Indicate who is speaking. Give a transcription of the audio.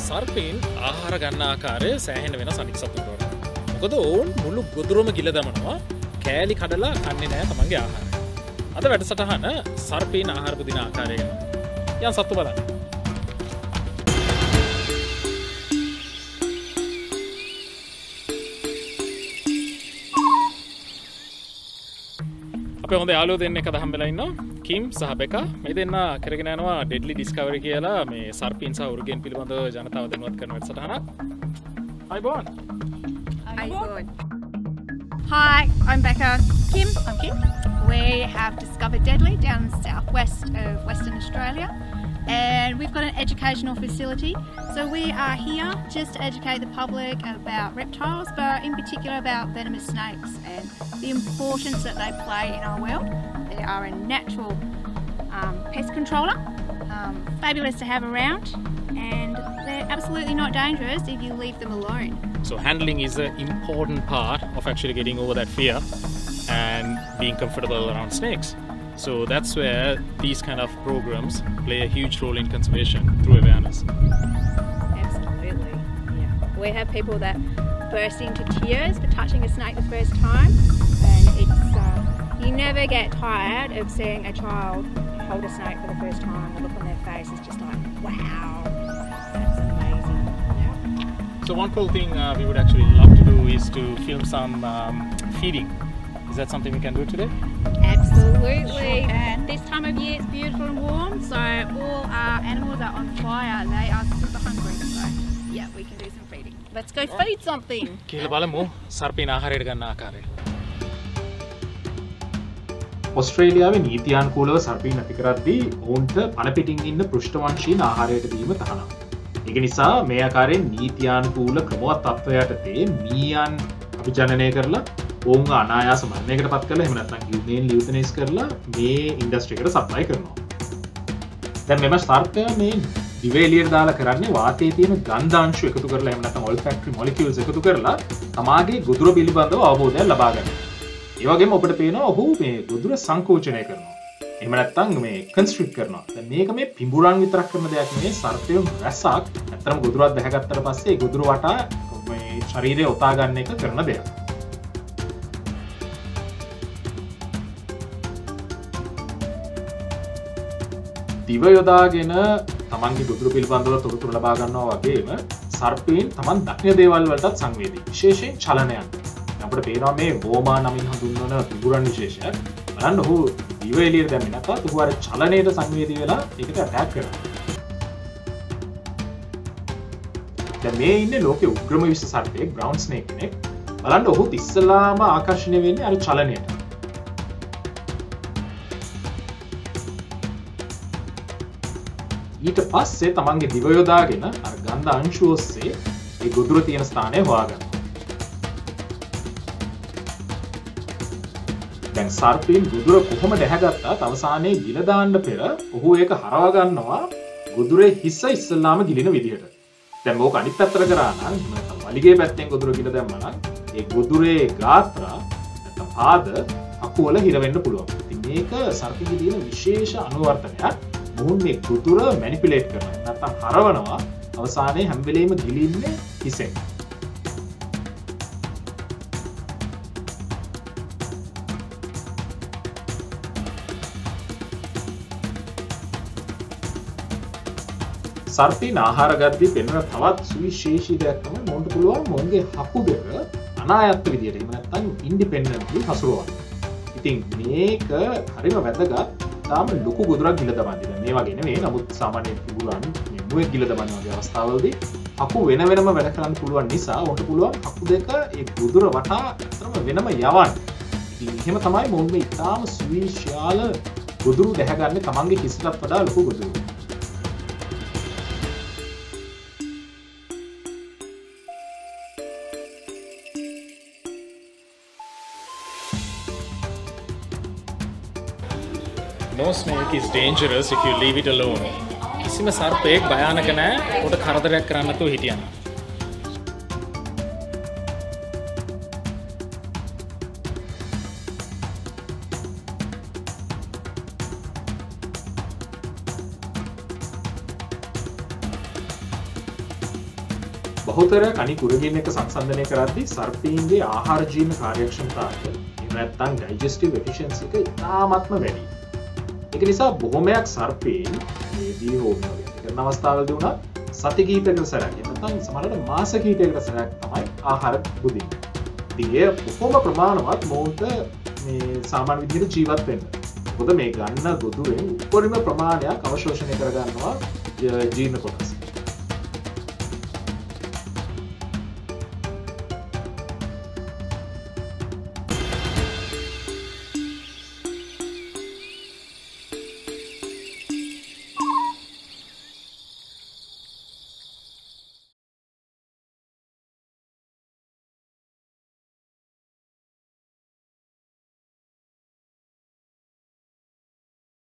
Speaker 1: සර්පීන් ආහාර ගන්න ආකාරය සෑහෙන වෙනස් අනික් සතුන්ට වඩා. මොකද ඔවුන් මුළු ගොදුරම ගිල දමනවා කෑලි කඩලා කන්නේ නැහැ තමන්ගේ ආහාරය. අද වැඩසටහන සර්පීන් ආහාර පුදින ආකාරය ගැන. යන් සත්තු බලන්න. අපේ හොඳ යාළුවෝ දෙන්නෙක් අද හම්බෙලා ඉන්නවා. කිම් සහ බෙකා මේ දෙන්න කරගෙන යනවා ඩෙඩ්ලි ඩිස්කවරි කියලා මේ සර්පීන් සහ උරුගෙන් පිළිබඳව ජනතාව දැනුවත් කරන වැඩසටහනක්. Hi Bon.
Speaker 2: Hi Bon. Hi, I'm Becca. I'm Kim. We have discovered Deadly down in the southwest of Western Australia, and we've got an educational facility. So we are here just to educate the public about reptiles, but in particular about venomous snakes and the importance that they play in our world. They are a natural pest controller, fabulous to have around, and they're absolutely not dangerous if you leave them alone.
Speaker 1: So handling is an important part of actually getting over that fear and being comfortable around snakes. So that's where these kind of programs play a huge role in conservation through awareness.
Speaker 2: Absolutely, yeah. We have people that burst into tears for touching a snake the first time, and it's you never get tired of seeing a child hold a snake for the first time. The look on their face is just like, wow, that's amazing. Yeah.
Speaker 1: So one cool thing we would actually love to do is to film some feeding. Is that something we can do today?
Speaker 2: Absolutely. Sure. This time of year it's beautiful and warm, so all our animals are on fire. They are super hungry, so yeah, we can do some feeding. Let's go feed something.
Speaker 1: කියලා බලමු සර්පීන් ආහාරයට ගන්න ආකාරය.
Speaker 3: ඔස්ට්‍රේලියාවේ නීතියානුකූලව සර්පීන් නැති කරද්දී ඔවුන්ට පණ පිටින් ඉන්න පෘෂ්ඨවංශීන් ආහාරයට දීම තහනම්. ඒක නිසා මේ ආකාරයෙන් නීතියානුකූල ක්‍රමවත් තත්ත්වයටතේ මීයන් අභිජනනය කරලා ඔවුන්ව අනායාස මරණයකට පත් කරලා එහෙම නැත්නම් යුදෙන් ලියුතනයිස් කරලා මේ ඉන්ඩස්ට්‍රි එකට සප්ලයි කරනවා. දැන් මෙම සර්පය මේ දිව එළියට දාලා කරන්නේ වාතයේ තියෙන ගන්ධ අංශු එකතු කරලා එහෙම නැත්නම් olfactory molecules එකතු කරලා තමාගේ ගොදුර පිළිබඳව අවබෝධයක් ලබා ගන්නවා. ඒ වගේම ඔබට පේනවා ඔහු මේ ගොදුර සංකෝචනය කරනවා. එහෙම නැත්නම් මේ constrict කරනවා. දැන් මේක මේ පිඹුරන් විතරක් කරන දෙයක් නෙවෙයි සර්පයෝ රැසක් නැත්නම් ගොදුරක් බැහැගත්තට පස්සේ ඒ ගොදුර වටා මේ ශරීරය ඔතා ගන්න එක කරන දෙයක්. දිව යොදාගෙන තමන්ගේ ගොදුර පිළිබඳව තොරතුරු ලබා ගන්නවා වගේම සර්පීන් තමන් දක්න දේවල් වලටත් සංවේදී. විශේෂයෙන් චලනයන්. අපිට පේනවා මේ වෝමා නමින් හඳුන්වන පිඹුරන් විශේෂයක්. බලන්න ඔහු දිව එළියට දැම්මේ නැත්නම් ඔහු අර චලනයට සංවේදී වෙලා ඒකට ඇටැක් කරනවා. දැන් මේ ඉන්නේ ලෝකේ උග්‍රම විශ සර්පයෙක් බ්‍රවුන් ස්නේක් කෙනෙක්. බලන්න ඔහු ඉස්සලාම ආකර්ෂණය වෙන්නේ අර චලනයට. ඊට පස්සේ තමන්ගේ දිව යොදාගෙන අර ගන්ධ අංශු ඔස්සේ ඒ ගොදුර තියෙන ස්ථානය හොයාගන්නවා. දැන් සර්පීන් ගොදුර කොහොමද ඇහැගත්තත් අවසානයේ ගිල දාන්න පෙර ඔහු ඒක හරව ගන්නවා ගොදුරේ හිස ඉස්සල්ලාම ගිලින විදිහට. දැන් මේක අනිත් පැත්තට කරා නම් වලිගේ පැත්තෙන් ගොදුර ගිල දැම්මා නම් ඒ ගොදුරේ ගාත්‍රා නැත්නම් පාද අකුවල හිර වෙන්න පුළුවන්. ඉතින් මේක සර්පීන්ගේ තියෙන විශේෂ අනුවර්තනයක්. මොහොන් මේ ගොදුර මැනිපියුලේට් කරනවා. නැත්නම් හරවනවා අවසානයේ හැම වෙලෙම ගිලින්නේ හිසෙන්. සර්පීන් ආහාර ගද්දී පෙනෙන තවත් සුවිශේෂී දෙයක් තමයි මොන්ට පුළුවන් මොන්ගේ හකු දෙක අනායත්ත විදියට එහෙම නැත්නම් ඉන්ඩිපෙන්ඩන්ට්ලි හසුරවන්න. ඉතින් මේක හරිම වැදගත්. තාම ලොකු ගොදුරක් ගිල දමන්නේ. දැන් මේ වගේ නෙවෙයි. නමුත් සාමාන්‍ය පිඹුරන් මේ මුවෙක් ගිල දමන වගේ අවස්ථාවලදී හකු වෙන වෙනම වැඩ කරන්න පුළුවන් නිසා ඔන්ට පුළුවන් හකු දෙක ඒ ගොදුර වටා අතරම වෙනම යවන්න. ඉතින් එහෙම තමයි මොන් මේ තාම සුවිශාල ගොදුරු දැහැගන්නේ තමන්ගේ හිසටත් වඩා ලොකු ගොදුරු.
Speaker 1: No snake is dangerous if you leave it alone. කිසිම සර්පයෙක් භයානක නැහැ. උඩ කරදරයක් කරන්න නැතුව හිටියනම්.
Speaker 3: බහුතර කනි කුරගින්න එක සංසන්ධනය කරද්දී සර්පීන්ගේ ආහාර ජීර්ණ කාර්යක්ෂමතාවය එහෙම නැත්නම් ඩයිජෙස්ටිව් එෆිෂියන්සි එක ඉතාමත්ම වැඩි. ඒක නිසා බොහොමයක් සර්පීන් මේ දී හෝමියෝ කරන අවස්ථාවලදී වුණත් සති කිහිපයකට සැරයක් නැත්නම් සමහරවිට මාස කිහිපයකට සැරයක් තමයි ආහාර බුදින්නේ. ඉතින් ඒ බොහොම ප්‍රමාණවත් මොහොත මේ සාමාන්‍ය විදිහට ජීවත් වෙන්න. මොකද මේ ගන්න ගොදුරෙන් උපරිම ප්‍රමාණයක් අවශෝෂණය කරගන්නවා ජීර්ණ කොටස්.